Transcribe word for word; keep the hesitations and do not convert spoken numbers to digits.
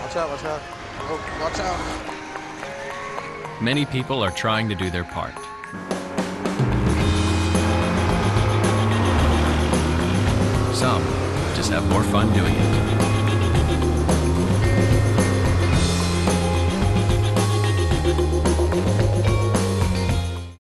Watch out, watch out. Oh, watch out. Many people are trying to do their part. Some just have more fun doing it.